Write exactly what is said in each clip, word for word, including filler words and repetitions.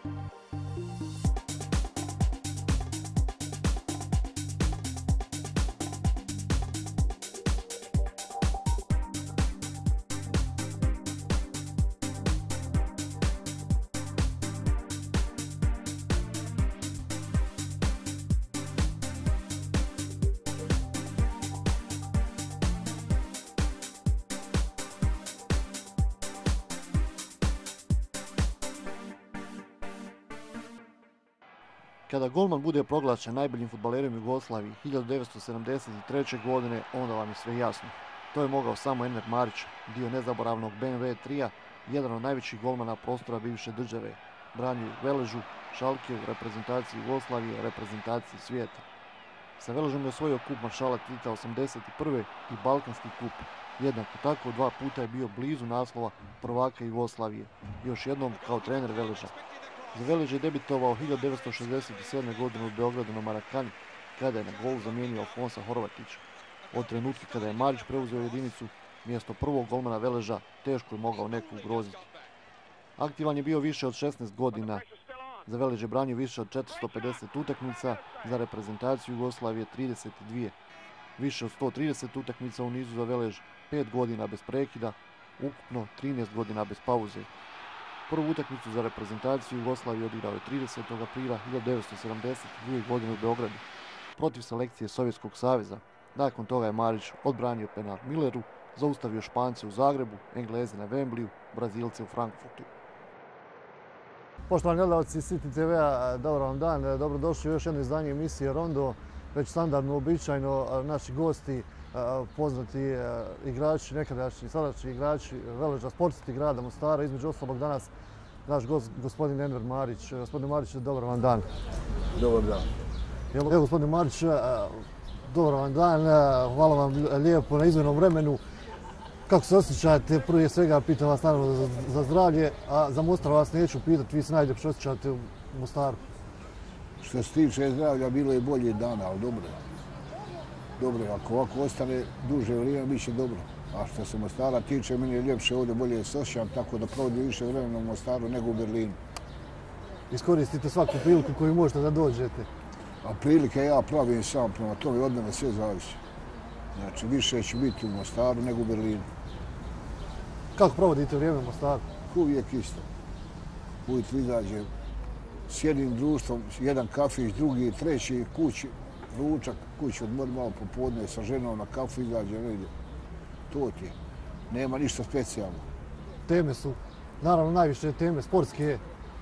Kada golman bude proglašen najboljim fudbalerom Jugoslavije hiljadu devetsto sedamdeset treće. godine, onda vam je sve jasno. To je mogao samo Enver Marić, dio nezaboravnog B M W trija, jedan od najvećih golmana prostora bivše države. Branio Veležu, Šalke u reprezentaciji Jugoslavije, reprezentaciji svijeta. Sa Veležom je osvojio kup maršala Tita osamdeset prve. i Balkanski kup. Jednako tako dva puta je bio blizu naslova prvaka Jugoslavije. Još jednom kao trener Veleža. Za Velež je debitovao hiljadu devetsto šezdeset sedme. godine u Beogradu na Marakani, kada je na golu zamijenio Alfonsa Horvatića. Od trenutka kada je Marić preuzeo jedinicu, mjesto prvog golmana Veleža teško je mogao neko ugroziti. Aktivan je bio više od šesnaest godina. Za Velež je branio više od četiristo pedeset utakmica, za reprezentaciju Jugoslavije trideset dvije. Više od sto trideset utakmica u nizu za Velež, pet godina bez prekida, ukupno trinaest godina bez pauze. Prvu utakmicu za reprezentaciju Jugoslavije odigrao je tridesetog aprila hiljadu devetsto sedamdeset druge. godine u Beogradu protiv selekcije Sovjetskog saveza. Nakon toga je Marić odbranio penal Milleru, zaustavio Špance u Zagrebu, Engleze na Wembleyu, Brazilce u Frankfurtu. Poštovani gledalci City te ve-a, dobar vam dan, dobrodošli u još jedno izdanje emisije Rondo. Već standardno, uobičajeno, naši gosti, poznati igrači, nekadašnji, sadašnji igrači Veleža, sportisti grada Mostara, između ostalog danas naš gost, gospodin Enver Marić. Gospodine Marić, dobar vam dan. Dobar dan. Evo, gospodine Marić, dobar vam dan, hvala vam lijepo na izmjernom vremenu. Kako se osjećate? Prije svega pitam vas naravno za, za zdravlje, a za Mostar vas neću pitati, vi se najljepše osjećate u Mostaru. Što se tiče zdravlja, bilo je bolje dana, ali dobro. Dobro, ako ovako ostane duže vrijeme, bit će dobro. A što se Mostara tiče, meni je ljepše ovdje, bolje se osjećam, tako da provodim više vremena u Mostaru nego u Berlinu. Iskoristite svaku priliku koju možete da dođete. A prilike ja pravim sam, prema tome od mene sve zavisi. Znači, više ću biti u Mostaru nego u Berlinu. Kako provodite vrijeme u Mostaru? Uvijek isto. Ujutro izađem s jednim društvom, jedan kafić, drugi, treći, kući, ručak, kući odmor malo popodne sa ženom na kafu, izađem, vidim. To ti je. Nema ništa specijalno. Teme su, naravno, najviše teme, sportske.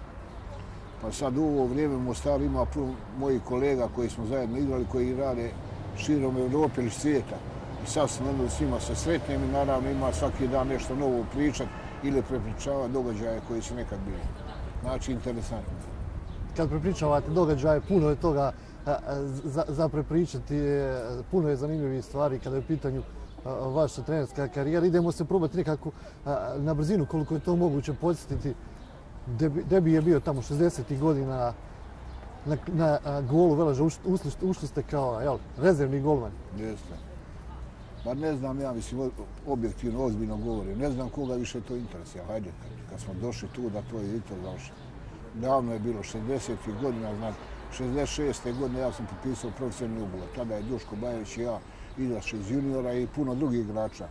Pa sad u ovo vrijeme u Mostaru ima puno mojih kolega koji smo zajedno igrali, koji rade širom Europe ili svijeta. I sad sam onda s njima se sretnem i naravno ima svaki dan nešto novo pričat ili prepričavati događaje koji su nekad bili. Znači, interesantno. Kad prepričavate događaje, puno je toga za, za prepričati, puno je zanimljivih stvari kada je u pitanju vaša trenerska karijera. Idemo se probati nekako na brzinu koliko je to moguće podsjetiti. Debi je bio tamo šezdesetih godina na, na golu Veleža, ušli, ušli ste kao jel, rezervni golman. Jeste. Pa ne znam, ja mislim, objektivno, ozbiljno govorim. Ne znam koga više to interesuje. Hajde, kad smo došli tu da to je i to završeno. Davno je bilo šezdesetih godina, znači šezdeset šeste. godine ja sam potpisao profesionalni ugovor. Tada je Duško Bajević i ja izašli iz juniora i puno drugih igrača.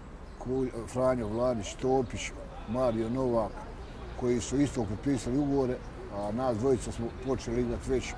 Franjo Vladić, Topić, Mario Novak, koji su isto potpisali ugovore, a nas dvojica smo počeli igrati već.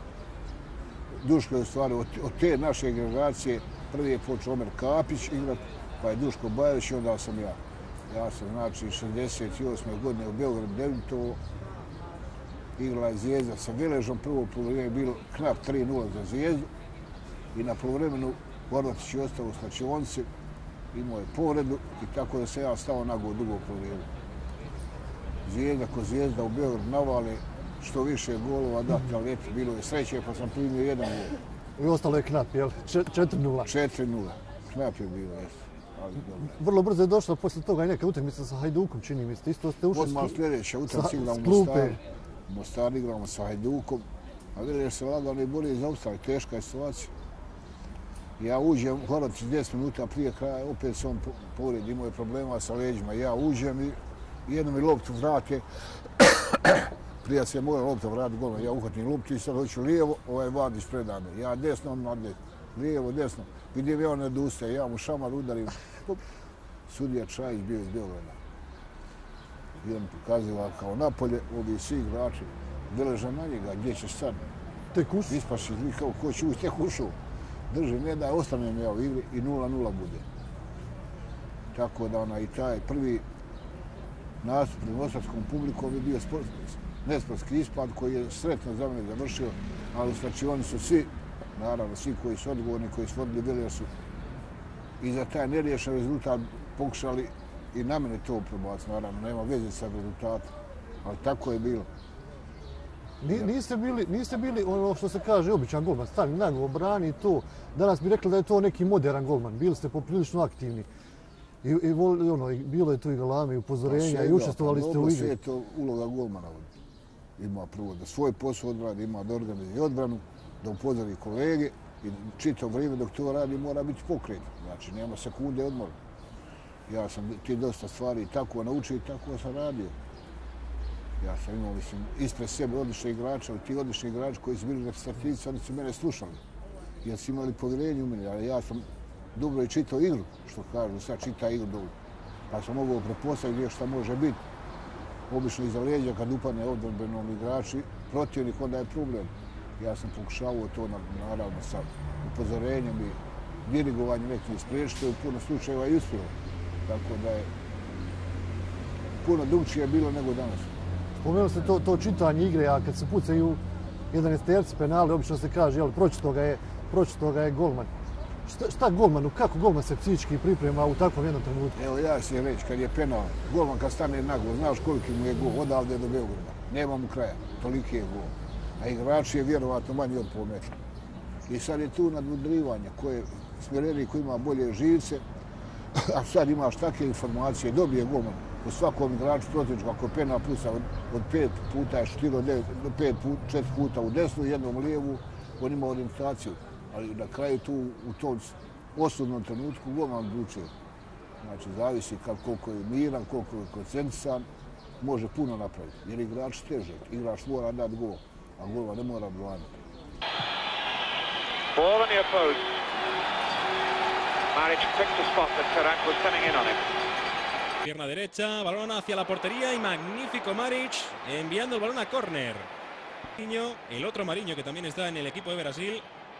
Duško je u stvari od, od te naše generacije prvi je počeo Omer Kapić igrati, pa je Duško Bajević i onda sam ja. Ja sam znači šezdeset osme. godine u Beogradu debitovao. Igrala je Zvijezda sa Veležom, prvo polovreme je bilo knap tri nula za Zvijezdu i na polovremenu Horvatić je ostao u slačionici, imao je povredu i tako da se ja stao nago u drugo polovreme. Zvijezda ko Zvijezda u Beogradu navale što više golova dati, ali eto, bilo je sreće pa sam primio jedan gol. I ostalo je knap, jel? četiri nula. četiri nula. Knap je bilo, jesu. Vrlo brzo je došla poslije toga i neka utakmica sa Hajdukom, čini mi se. Isto ste ušli odmah sljedeća utakmica igramo u Mostaru. U Mostaru igramo sa Hajdukom. A Velež se lagano i bolje zaustaviti. Teška je situacija. Ja uđem, Horvatić deset minuta prije kraja, opet se on povredi, imao je problema sa leđima. Ja uđem i jednom mi loptu vrate Prije se moja lopta vrati golman, ja uhvatim loptu i sad hoću lijevo, ovaj Vandić preda me. Ja desno, on odne, lijevo, desno. Vidim ja on ne odustaje, ja mu šamar udarim. Sudija Čajić bio iz Beograda. I on pokaziva kao napolje, ovi svi igrači deleža na njega, gdje ćeš sad? Tek ušao. Ispaši, kao ko će ući, tek ušao. Drži, ne da ostanem ja u igri i nula nula bude. Tako da ona i taj prvi nastup pred novosadskom publikom je bio nesportski ispad koji je sretno za mene završio, ali znači oni su svi, naravno svi koji su odgovorni, koji su vodili Velija su i za taj neriješen rezultat pokušali i na mene to prebaciti, naravno, nema veze sa rezultatom, ali tako je bilo. Niste bili, niste bili ono što se kaže običan golman, stani nago, brani to. Danas bi rekli da je to neki modern golman, bili ste poprilično aktivni. I, i, ono, bilo je tu i galame i upozorenja pa i učestvovali ste u igri. Sve je to uloga golmana. Ima prvo da svoj posao odradi, ima da organizuje odbranu, da upozori kolege i čito vrijeme dok to radi mora biti pokret. Znači, nema sekunde odmora. Ja sam ti dosta stvari tako naučio i tako sam radio. Ja sam imao, mislim, ispred sebe odlične igrače, ali ti odlični igrači koji su bili reprezentativci, oni su mene slušali. Jer su imali povjerenje u mene, ali ja sam dobro i čitao igru, što kažu, sad čita igru dobro. Pa sam mogao prepostaviti gdje šta može biti. Obično iza leđa kad upadne odbranbenom igrači, protivnik, onda je problem. Ja sam pokušavao to, naravno, sa upozorenjem i dirigovanjem nekih spriječiti, u puno slučajeva i uspjelo. Tako da je puno drugčije bilo nego danas. Spomenuli ste to, to čitanje igre, a kad se pucaju jedanaesterci penali, obično se kaže, jel, pročito ga je, pročito ga je golman. Šta, šta golmanu, kako golman se psihički priprema u takvom jednom trenutku? Evo ja si reći, kad je penal, golman kad stane naglo, znaš koliki mu je gol, odavde do Beograda. Nema mu kraja, toliki je gol. A igrač je vjerovatno manji od pol metra. I sad je tu nadmudrivanje, koje smjereni koji ima bolje živce, a sad imaš takve informacije, dobije golman u svakom igraču protivničku, ako je penal puca od, od pet puta je šutiro pet put, četiri puta u desnu, jednom u lijevu, on ima orijentaciju. Ali na kraju tu, u tom osudnom trenutku, golman odlučuje. Znači, zavisi kad, koliko je miran, koliko je koncentrisan, može puno napraviti. Jer igrač teže, igrač mora dati gol, a golman ne mora braniti. Ball on near post. Maric picked a spot that Tarank was coming in on him. Pierna derecha, balón hacia la portería y magnífico Maric enviando el balón a córner. El otro Mariño que también está en el equipo de Brasil.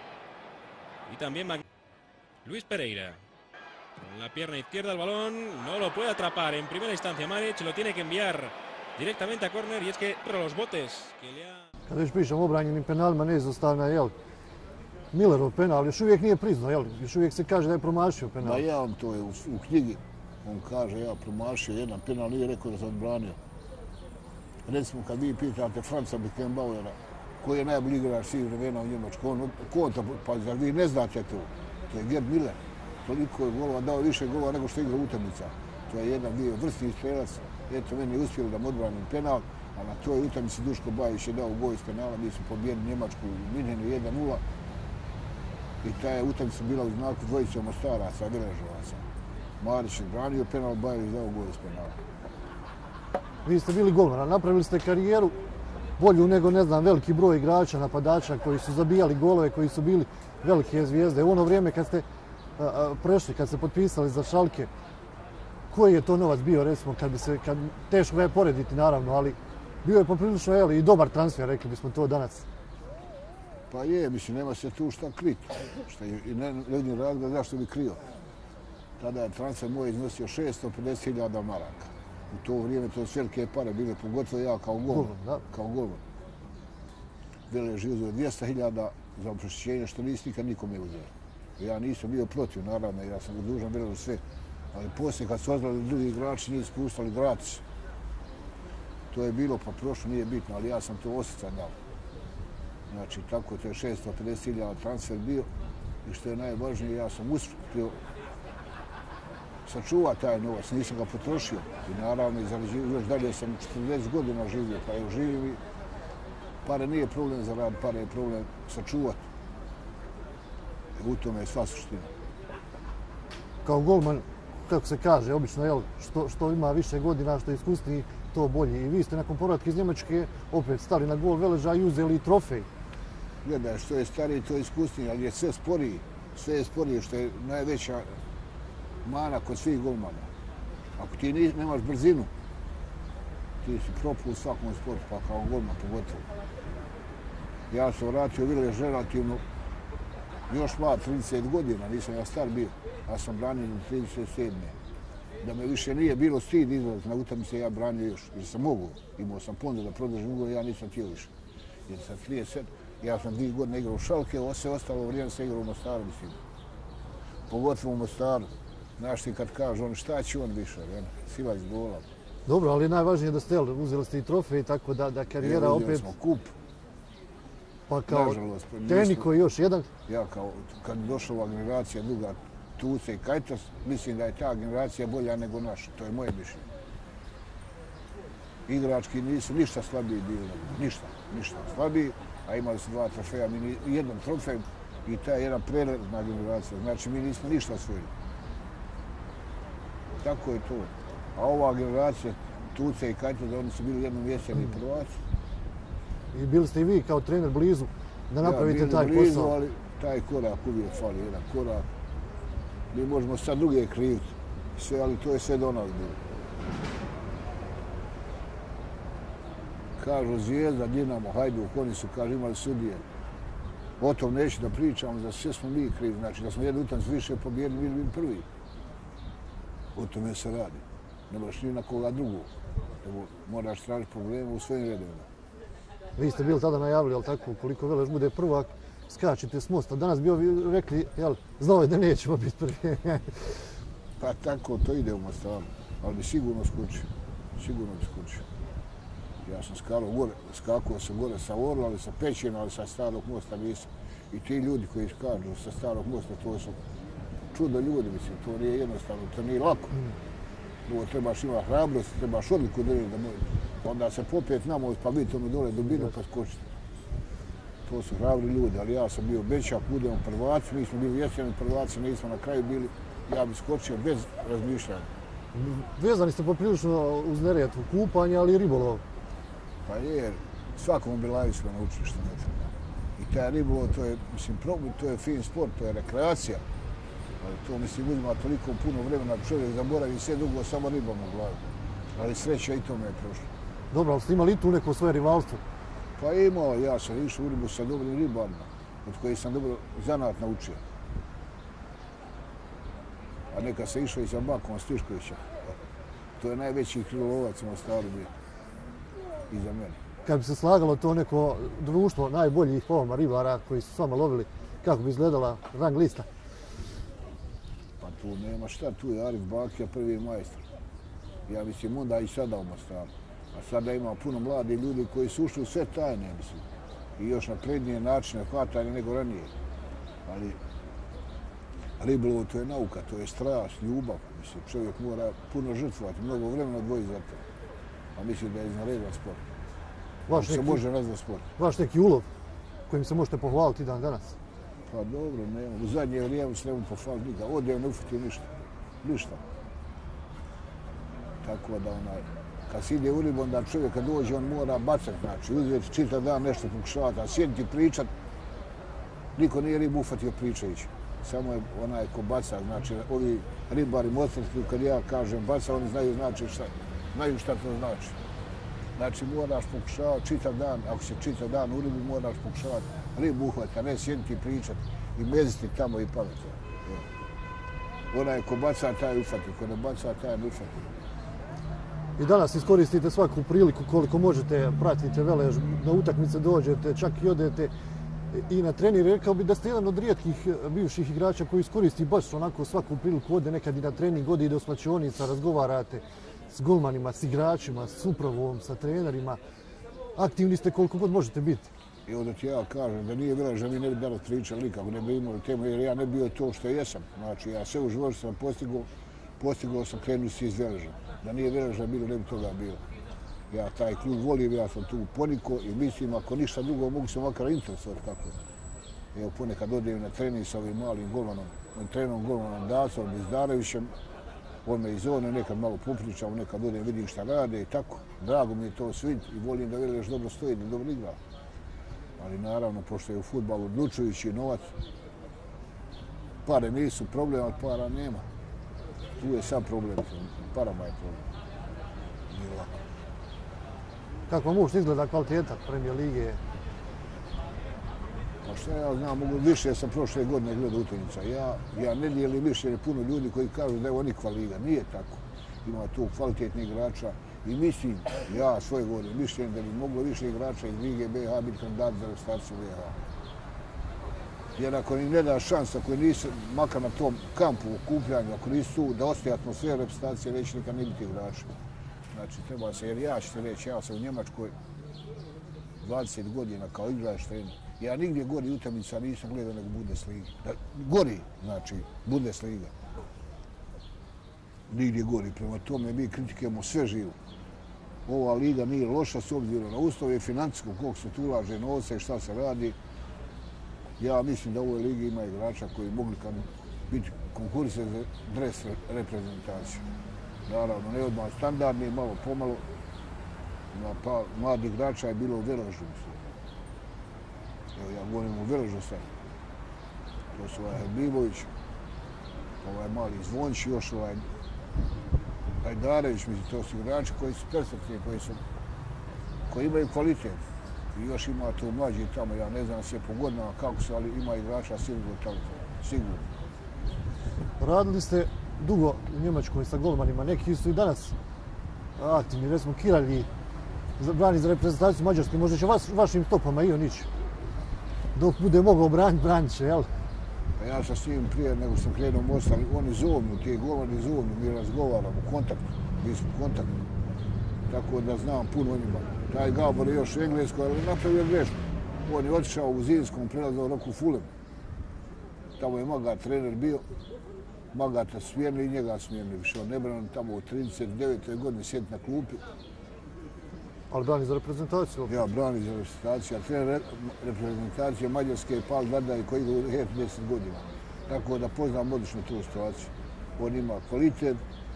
Y también Mag Luis Pereira. Con la pierna izquierda el balón no lo puede atrapar en primera instancia Maric, lo tiene que enviar directamente a córner y es que los botes que le ha... Kad već pričamo o obranjenim penalima, neizostavna je, jel, Millerov penal, još uvijek nije priznao, jel, još uvijek se kaže da je promašio penal. Da, ja on to je u, u knjigi. On kaže, ja promašio jedan penal, nije rekao da sam odbranio. Recimo, kad vi pitate Franca Beckenbauera, koji je najbolji igrač svih vremena u Njemačku, on konta, pa zar vi ne znate to? To je Gerd Müller. Toliko je golova, dao više golova nego što igra utakmica. To je jedan bio vrsni strelac. Eto, meni je uspjelo da mu odbranim penal, a na toj utakmici Duško Bajić je dao gol iz penala, mi smo pobijeli Njemačku u Minhenu jedan nula. I ta je utakmica bila u znaku dvojice Mostaraca, Veležovaca. Marić je branio penal, Bajić dao gol iz penala. Vi ste bili golman, napravili ste karijeru bolju nego, ne znam, veliki broj igrača, napadača koji su zabijali golove, koji su bili velike zvijezde. U ono vrijeme kad ste a, a, prešli, kad ste potpisali za Schalke, koji je to novac bio, recimo, kad bi se, kad, teško ga je porediti, naravno, ali bio je poprilično, jel, i dobar transfer, rekli bismo to danas. Pa je, mislim, nema se tu šta kriti. Šta je, i ne vidim razloga zašto bi krio. Tada je transfer moj iznosio šesto pedeset hiljada maraka. U to vrijeme to su velike pare bile, pogotovo ja kao golman. Kao golman. Velež je uzeo dvjesto hiljada za oprošćenje, što nisi nikad nikome uzeo. Ja nisam bio protiv, naravno, ja sam dužan Veležu sve. Ali poslije kad su ozvali drugi igrači, nisu spustali gratis. To je bilo, pa prošlo nije bitno, ali ja sam to osjećan dao. Znači, tako to je šesto pedeset hiljada transfer bio i što je najvažnije, ja sam uspio sačuva taj novac, nisam ga potrošio. I naravno, još dalje sam četrdeset godina živio, pa je živim i pare nije problem za rad, pare je problem sačuvati. U tome je sva suština. Kao golman, kako se kaže, obično, jel, što, što ima više godina, što je iskusniji, to bolji. I vi ste nakon povratka iz Njemačke opet stali na gol Veleža i uzeli trofej. Gledaj, što je stariji, to je iskusniji, ali je sve sporiji. Sve je sporije, što je najveća mana kod svih golmana. Ako ti nemaš brzinu, ti si propao u svakom sportu, pa kao golman pogotovo. Ja sam vratio Velež relativno još mlad, trideset godina, nisam ja star bio. Ja sam branio do trideset sedme. Da me više nije bilo stid izlaz na utakmice, ja branio još. Jer sam mogu, imao sam ponudu da produžim ugovor, ja nisam htio više. Jer sam trideset sedam, ja sam dvije godine igrao u Šalke, ovo sve ostalo vrijeme sam igrao u Mostaru, mislim. Pogotovo u Mostaru. Znaš ti kad kažu on šta će on više, sila iz gola. Dobro, ali najvažnije je da ste uzeli ste i trofej, tako da, da karijera e, opet... smo kup. Pa kao Nažalost, Teniko još jedan? Ja kao, kad je došla ova generacija duga, Tuce i Kajtos, mislim da je ta generacija bolja nego naša. To je moje mišljenje. Igrački nisu ništa slabiji bili, ništa, ništa slabiji, a imali su dva trofeja, mi jedan trofej i ta je jedna prelazna generacija. Znači, mi nismo ništa osvojili. Tako je to. A ova generacija, Tuce i Kajtos, da oni su bili jednom jeseni prvaci. I bili ste i vi kao trener blizu da napravite ja, taj blizu, posao. Ali taj korak uvijek fali, jedan korak. Mi možemo sad druge kriviti, sve, ali to je sve do nas bilo. Kažu Zvijezda, Dinamo, Hajduk, oni su, kažu, imali sudije. O tom neću da pričamo, za sve smo mi krivi, znači da smo jednu utakmicu više pobijedili, bili bi prvi. O tome se radi. Ne moraš ni na koga drugog, nego moraš tražiti probleme u svojim redovima. Vi ste bili tada najavili, jel tako, ukoliko Velež bude prvak, skačite s mosta. Danas bi ovi rekli, jel, znao je da nećemo biti prvi. Pa tako to ide u Mostaru, ali bi sigurno skočio, sigurno bi skočio. Ja sam skakao gore, skakao sam gore sa Orla, ali sa Pećina, ali sa Starog mosta nisam. I ti ljudi koji skaču sa Starog mosta, to su čudo ljudi, mislim, to nije jednostavno, to nije lako. Ovo trebaš imati hrabrost, trebaš odliku držati da možeš. Onda se popet namo, pa vidite ono dole dubinu pa skočite. To su hrabri ljudi, ali ja sam bio Bečak, budemo prvaci, mi smo bili jeseni prvaci, nismo na kraju bili, ja bi skočio bez razmišljanja. Vezani ste poprilično uz Neretvu, kupanje, ali i ribolov. Pa je, svakom Bilaju smo naučili što ne treba. I taj ribolov, to je, mislim, problem, to je fin sport, to je rekreacija. Ali to, mislim, uzima toliko puno vremena, čovjek zaboravi sve drugo, samo ribom u glavi. Ali sreća i tome je prošlo. Dobro, ali ste imali i tu neko svoje rivalstvo? Pa imao, ja sam išao u ribu sa dobrim ribarima, od kojih sam dobro zanat naučio. A neka se išao i sa Bakom Stiškovića. To je najveći krilovac u Mostaru bio. I za mene. Kad bi se slagalo to neko društvo najboljih povama ribara koji su s vama lovili, kako bi izgledala rang lista? Pa tu nema šta, tu je Arif Bakija, prvi majstor. Ja mislim, onda i sada u Mostaru. A sada ima puno mladih ljudi koji su ušli u sve tajne, mislim. I još na prednije načine hvatanja nego ranije. Ali ribolov to je nauka, to je strast, ljubav. Mislim, čovjek mora puno žrtvovati, mnogo vremena odvoji za to. A mislim da je izvanredan sport. Vaš neki, se može nazvati sport. Vaš neki ulov kojim se možete pohvaliti dan danas? Pa dobro, nema. U zadnje vrijeme se ne mogu pohvaliti nikad. Ovdje ne ufatio ništa. Ništa. Tako da onaj, kad se ide u ribu, onda čovjek kad dođe, on mora bacati, znači uzeti čitav dan nešto pokušavati, a sjediti pričat, niko nije ribu ufatio pričajući. Samo je onaj ko baca, znači ovi ribari mostarski, kad ja kažem baca, oni znaju, znači šta, znaju šta to znači. Znači moraš pokušavati čitav dan, ako se čitav dan u ribu, moraš pokušavati ribu uhvatiti, a ne sjediti pričat i meziti tamo i pametiti. Onaj ko baca, taj ufati, ko ne baca, taj ne ufati. I danas iskoristite svaku priliku koliko možete, pratite Velež, na utakmice dođete, čak i odete i na trenir. Rekao bi da ste jedan od rijetkih bivših igrača koji iskoristi baš onako svaku priliku, ode nekad i na trening, ode i do slačionica, razgovarate s golmanima, s igračima, s upravom, sa trenerima. Aktivni ste koliko god možete biti. I onda ti ja kažem da nije Veleža, mi ne bi danas pričali nikako, ne bi imali temu, jer ja ne bio to što jesam. Znači, ja sve u životu sam postigao, postigao sam krenuti iz Veleža. Da nije Veleža bilo, ne bi toga bilo. Ja taj klub volim, ja sam tu poniko i mislim, ako ništa drugo, mogu se makar interesovati kako. Evo, ponekad odem na trening sa ovim malim golmanom, trenom golmanom Dacom, Bizdarevićem, on me iz zone, nekad malo popričam, nekad odem, vidim šta rade i tako. Drago mi je to sve i volim da Vela još dobro stoji, da dobro igra. Ali naravno, pošto je u fudbalu odlučujući novac, pare nisu problem, ali para nema. Tu je sam problem, parama je problem. Nije lako. Kako vam uopšte izgleda kvaliteta Premier lige? Pa što ja znam, mogu više sam prošle godine gledao utakmica. Ja, ja ne dijelim mišljenje puno ljudi koji kažu da je ovo nikva liga. Nije tako. Ima tu kvalitetnih igrača i mislim, ja svoje godine mišljenje da bi moglo više igrača iz Lige B H biti kandidat za reprezentaciju B H. Jer ako im ne da šansa, ako nisu, makar na tom kampu okupljanju, ako nisu tu da ostaje atmosfera reprezentacije, neće nikad ne biti igrača. Znači, treba se, jer ja ću se reći, ja sam u Njemačkoj dvadeset godina kao igrač trener. Ja nigdje gori utakmica nisam gledao nego Bundesliga. Gori, znači, Bundesliga. Nigdje gori. Prema tome mi kritikujemo sve živo. Ova liga nije loša s obzirom na uslove financijsko, koliko se tu ulaže novca i šta se radi. Ja mislim da u ovoj ligi ima igrača koji mogli biti konkurse za dres reprezentaciju. Naravno, ne odmah standardni, malo pomalo. Pa mladi igrača je bilo u Veležu. Evo ja govorim u Veležu sad. To su ovaj Herbibović, ovaj mali Zvončić, još ovaj Hajdarević, mislim, to su igrači koji su perspektivni, koji su, koji imaju kvalitet. I još ima tu mlađi tamo, ja ne znam sve po godinama kako su, ali ima igrača sigurno talenta, sigurno. Radili ste dugo u Njemačkoj sa golmanima, neki su i danas aktivni, recimo Kiralji, brani za reprezentaciju Mađarske, možda će vas, vašim stopama i on ići. Dok bude mogao braniti, branit će, jel? Pa ja sam s njim prije nego sam krenuo most, ali oni zovnu, ti golmani zovnu, mi razgovaramo u kontaktu, mi smo u kontaktu. Tako da znam puno o njima. Taj Gabor je još u Engleskoj, ali napravio grešku. On je otišao u Zimskom, prelazao rok u Fulham. Tamo je Magat trener bio. Magata smjerni i njega smjerni više. On ne brani tamo u trideset devetoj godini sjeti na klupi. Ali brani za reprezentaciju? Ja, brani za reprezentaciju. A trener reprezentacije Mađarske je Pal Dardaj koji igra u Hertu deset godina. Tako da poznam odlično tu situaciju. On ima kvalitet.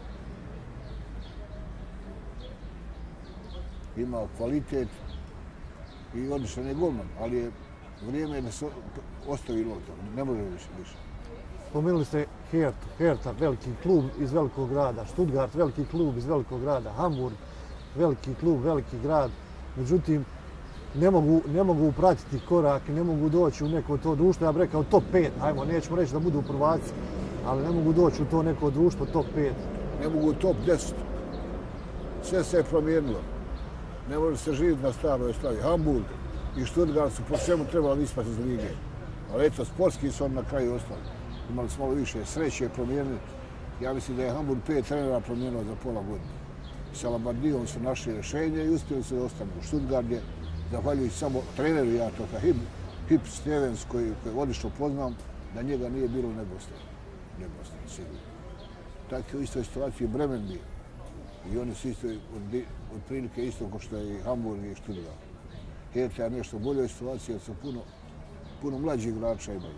Ima kvalitet i odličan je golman, ali je vrijeme da se ostavi lopta. Ne može više više. Spomenuli ste Hertu. Herta, veliki klub iz velikog grada. Stuttgart, veliki klub iz velikog grada. Hamburg, veliki klub, veliki grad. Međutim, ne mogu, ne mogu pratiti korak, ne mogu doći u neko to društvo. Ja bih rekao top pet, ajmo, nećemo reći da budu prvaci, ali ne mogu doći u to neko društvo top pet. Ne mogu u top deset. Sve se je promijenilo. Ne može se živjeti na staroj slavi. Hamburg i Stuttgart su po svemu trebali ispati iz lige. Ali eto, sportski su oni na kraju ostali. Imali smo malo više sreće promijeniti. Ja mislim da je Hamburg pet trenera promijenio za pola godine. Sa Labardijom su našli rješenje i uspjeli su da ostanu. Stuttgart je, zahvaljujući samo treneru, ja to kao Hip, Hip Stevens, koji, koji odlično poznam, da njega nije bilo nedostaje. Nedostaje, sigurno. Tako je u istoj situaciji Bremen bio. I oni su isto od prilike isto kao što je i Hamburg i Stuttgart. Herta je nešto boljoj situaciji jer su puno, puno mlađih igrača imaju.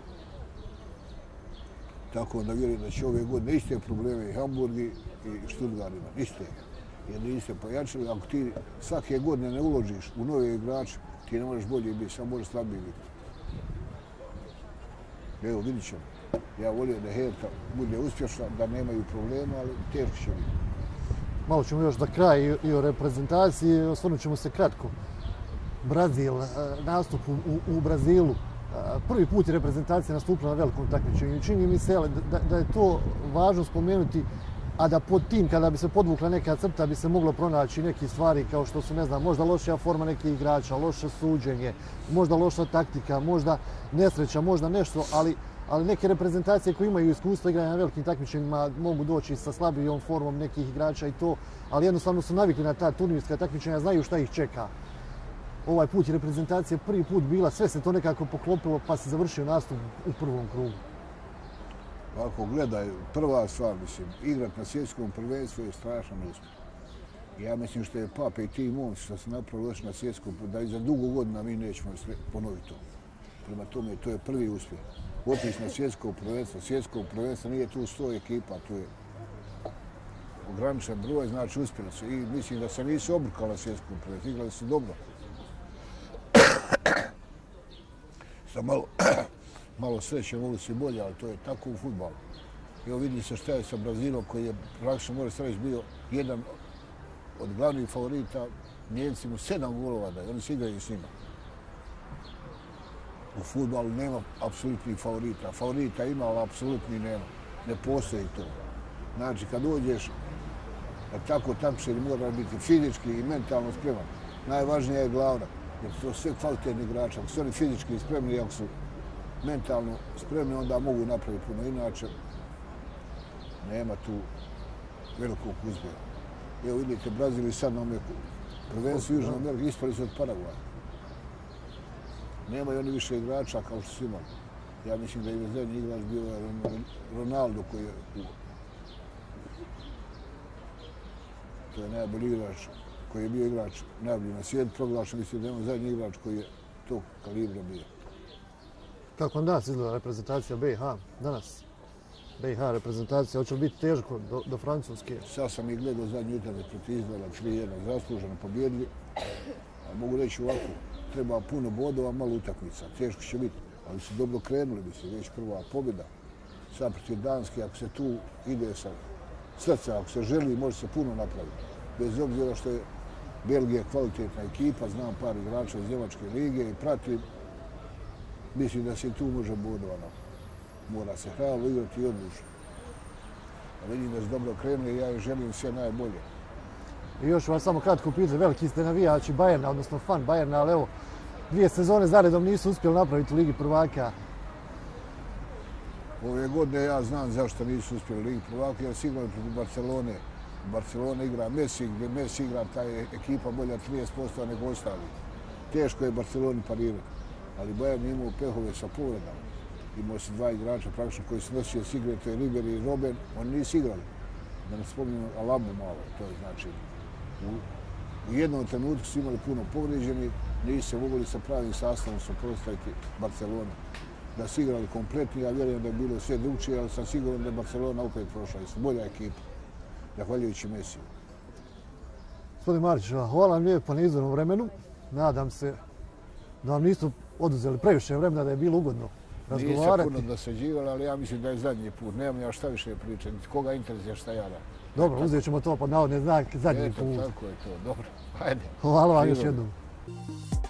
Tako da vjerujem da će ove godine iste probleme i Hamburg i Stuttgart imati. Iste. Jer niste pojačali. Ako ti svake godine ne uložiš u nove igrače, ti ne možeš bolje biti, samo možeš slabije biti. Evo, vidit ćemo. Ja volio da Herta bude uspješna, da nemaju problema, ali teško će biti. Malo ćemo još za kraj i o reprezentaciji, osvrnut ćemo se kratko. Brazil, nastup u, u Brazilu. Prvi put je reprezentacija nastupila na velikom takmičenju. Čini mi se da, da je to važno spomenuti, a da pod tim, kada bi se podvukla neka crta, bi se moglo pronaći neke stvari kao što su, ne znam, možda lošija forma nekih igrača, loše suđenje, možda loša taktika, možda nesreća, možda nešto, ali ali neke reprezentacije koje imaju iskustvo igranja na velikim takmičenjima mogu doći sa slabijom formom nekih igrača i to, ali jednostavno su navikli na ta turnirska takmičenja, znaju šta ih čeka. Ovaj put je reprezentacija prvi put bila, sve se to nekako poklopilo pa se završio nastup u prvom krugu. Ako gledaj, prva stvar, mislim, igrat na svjetskom prvenstvu je strašan uspjeh. Ja mislim što je Pape i ti momci što su napravili još na svjetskom, da i za dugo godina mi nećemo ponoviti to. Prema tome, to je prvi uspjeh. Otići na svjetsko prvenstvo. Svjetsko prvenstvo nije tu sto ekipa, tu je ograničen broj, znači uspjeli su. I mislim da se nisu obrukali svjetsku prvenstvo, igrali su dobro. Sa malo, malo sreće mogli su i bolje, ali to je tako u fudbalu. Evo vidi se šta je sa Brazilom koji je praktično, može se reći, bio jedan od glavnih favorita. Njemci mu sedam golova daju, oni se igraju s njima. U fudbalu nema apsolutnih favorita. Favorita ima, ali apsolutni nema. Ne postoji to. Znači, kad uđeš na tako takmičenje mora biti fizički i mentalno spreman. Najvažnija je glavna, jer su to sve kvalitetni igrači. Ako su oni fizički spremni, ako su mentalno spremni, onda mogu napraviti puno. Inače, nema tu velikog uspjeha. Evo vidite, Brazil i sad na ome prvenstvu Južne Amerike ispali su od Paragvaja. Nemaju oni više igrača kao što su imali. Ja mislim da je zadnji igrač bio Ronaldo koji je u... To je najbolji igrač koji je bio igrač najbolji na svijetu. Proglašen mislim da je on zadnji igrač koji je tog kalibra bio. Kako danas izgleda reprezentacija B i H danas? B i H reprezentacija, hoće li biti teško do, do Francuske? Sad sam ih gledao zadnji utakmicu protiv Izraela, tri jedna zasluženo pobjedili. Mogu reći ovako, treba puno bodova, malo utakmica. Teško će biti, ali su dobro krenuli, mislim, već prva pobjeda. Sad protiv Danske, ako se tu ide sa srca, ako se želi, može se puno napraviti. Bez obzira što je Belgija kvalitetna ekipa, znam par igrača iz Njemačke lige i pratim. Mislim da se i tu može bodovano. Mora se hrabro igrati i odlučno. A vidim da su dobro krenuli i ja im želim sve najbolje. I još vas samo kratko pitati, veliki ste navijači Bayerna, odnosno fan Bayerna, ali evo, dvije sezone zaredom nisu uspjeli napraviti u Ligi prvaka. Ove godine ja znam zašto nisu uspjeli u Ligi prvaka, jer su igrali protiv Barcelone. Barcelona igra Messi, gdje Messi igra, ta je ekipa bolja trideset posto nego ostali. Teško je Barceloni parirati, ali Bayern imao pehove sa povredama. Imao si dva igrača praktično koji se nosio s igre, to je Ribery i Robben, oni nisu igrali. Da ne spominjamo Alabu malo, to je znači. U, u jednom trenutku su imali puno povrijeđeni, nisu se mogli sa pravim sastavom suprotstaviti Barcelona. Da su igrali kompletni, ja vjerujem da je bilo sve drugčije, ali sam siguran da je Barcelona opet prošla i su bolja ekipa, zahvaljujući Mesiju. Gospodin Marić, hvala vam lijepo na izvornom vremenu. Nadam se da vam nisu oduzeli previše vremena, da je bilo ugodno razgovarati. Nisam puno dosađivali, ali ja mislim da je zadnji put. Nemam ja šta više pričati, koga interesuje šta ja da. Dobro, uzet ćemo to pod navodne znake zadnji Eto, put. tako je to, dobro. Hajde. Hvala vam još jednom.